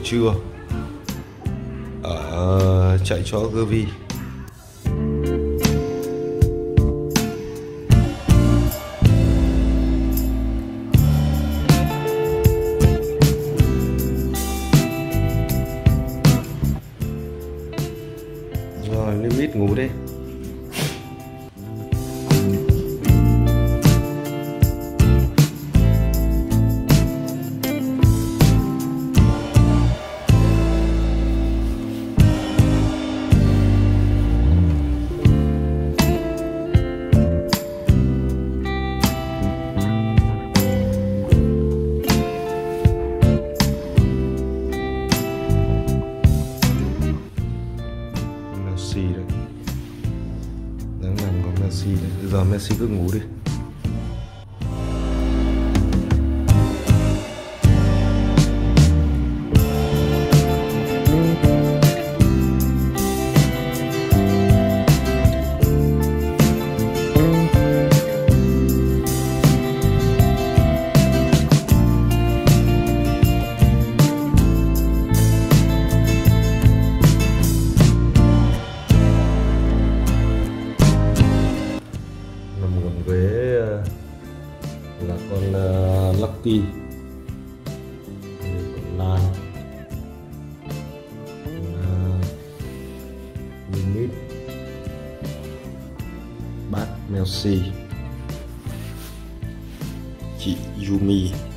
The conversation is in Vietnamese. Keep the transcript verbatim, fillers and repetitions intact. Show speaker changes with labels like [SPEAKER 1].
[SPEAKER 1] trưa ở chạy chó Gervie. Rồi limit ngủ đi. Messi đấy, đang nằm có Messi đấy. Bây giờ Messi cứ ngủ đi. Với là con uh, Lucky, con Lan, con uh, Limit, bác Messi, chị Yumi.